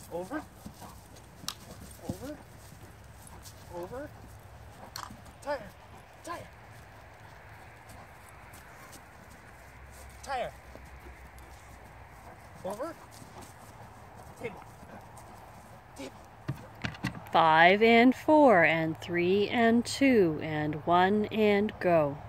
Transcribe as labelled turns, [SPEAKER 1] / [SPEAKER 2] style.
[SPEAKER 1] Over. Over. Over. Tire. Tire. Tire. Over. Table. Table.
[SPEAKER 2] 5 and 4 and 3 and 2 and 1 and go.